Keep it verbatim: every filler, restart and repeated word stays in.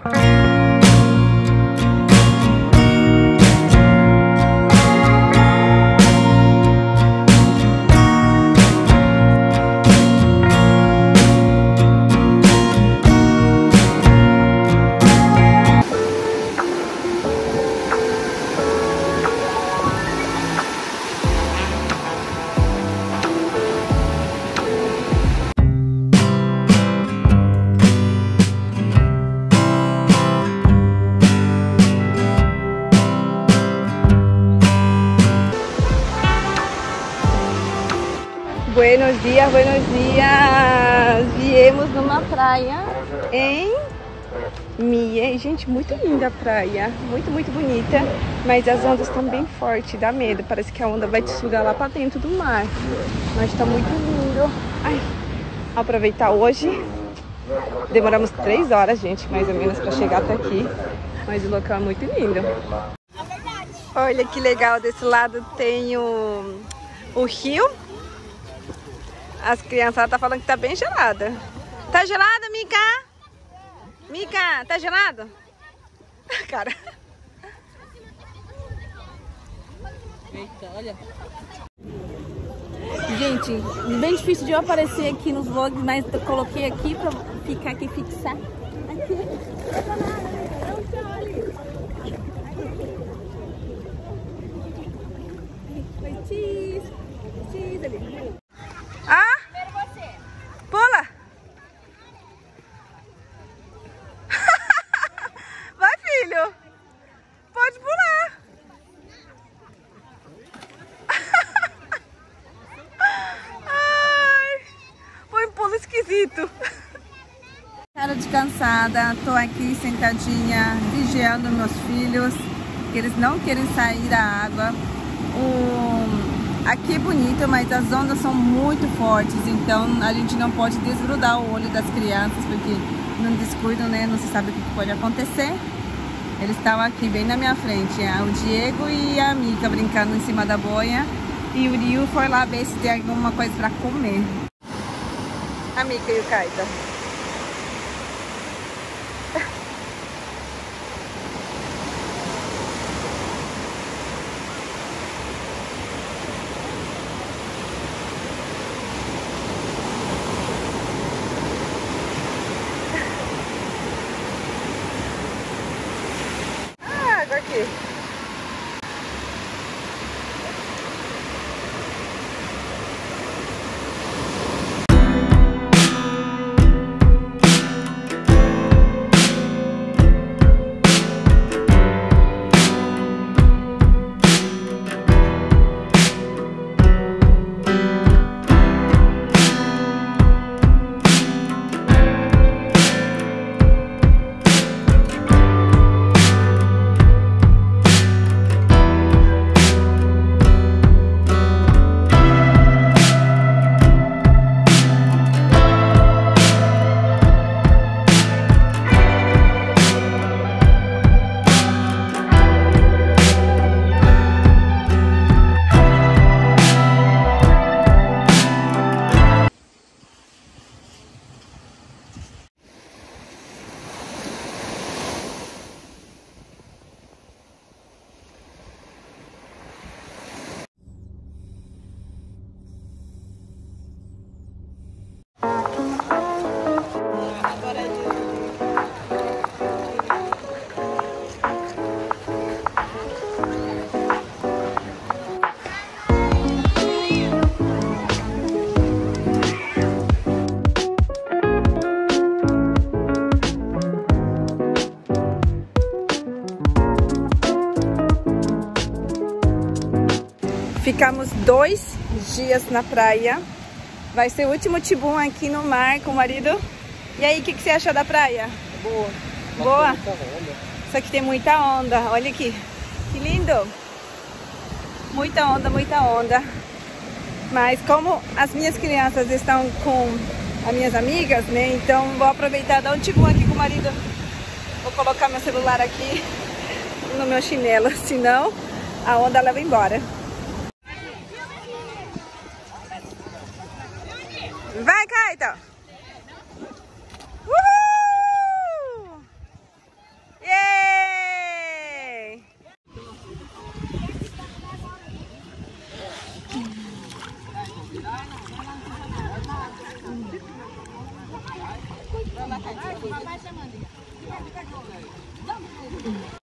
Buenos dias, buenos dias! Viemos numa praia em Mie. Gente, muito linda a praia, muito, muito bonita. Mas as ondas estão bem fortes, dá medo. Parece que a onda vai te sugar lá pra dentro do mar. Mas tá muito lindo. Ai, aproveitar hoje. Demoramos três horas, gente, mais ou menos, pra chegar até aqui. Mas o local é muito lindo. Olha que legal, desse lado tem o, o rio. As crianças tá falando que tá bem gelada. Tá gelada, Mica? Mica, tá gelado? Cara. Eita, olha. Gente, bem difícil de eu aparecer aqui nos vlogs, mas eu coloquei aqui pra ficar aqui, fixar. Aqui. Foi cheese. Cheese ali. Ah? Pula! Vai, filho! Pode pular! Ai! Foi um pulo esquisito! Cara de cansada, tô aqui sentadinha, vigiando meus filhos, que eles não querem sair da água. O... Aqui é bonito, mas as ondas são muito fortes, então a gente não pode desgrudar o olho das crianças, porque não descuidam, né? Não se sabe o que pode acontecer. Eles estavam aqui bem na minha frente, o Diego e a Mica brincando em cima da boia, e o Rio foi lá ver se tem alguma coisa para comer. A Mica e o Kaita. Aqui. Ficamos dois dias na praia. Vai ser o último tibum aqui no mar com o marido. E aí, o que, que você achou da praia? Boa. Boa? Só que tem muita onda. Olha aqui. Que lindo. Muita onda, muita onda. Mas como as minhas crianças estão com as minhas amigas, né? Então vou aproveitar e dar um tibum aqui com o marido. Vou colocar meu celular aqui no meu chinelo, senão a onda leva embora. Vai, Kaita! Uhul! Vai, vai chamando.